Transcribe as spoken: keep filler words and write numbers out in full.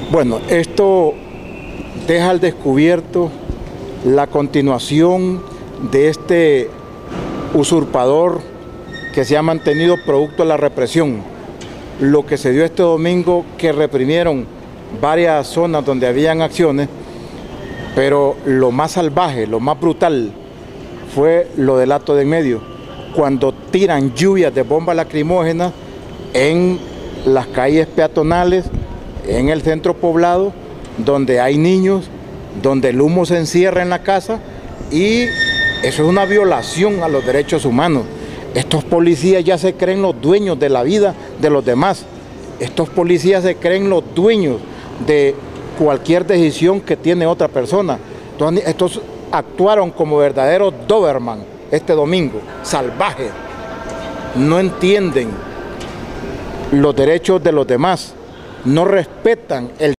Bueno, esto deja al descubierto la continuación de este usurpador que se ha mantenido producto de la represión. Lo que se dio este domingo, que reprimieron varias zonas donde habían acciones, pero lo más salvaje, lo más brutal, fue lo del acto de en medio, cuando tiran lluvias de bombas lacrimógenas en las calles peatonales, en el centro poblado, donde hay niños, donde el humo se encierra en la casa, y eso es una violación a los derechos humanos. Estos policías ya se creen los dueños de la vida de los demás. Estos policías se creen los dueños de cualquier decisión que tiene otra persona. Entonces, estos actuaron como verdaderos Doberman este domingo, salvajes. No entienden los derechos de los demás, no respetan el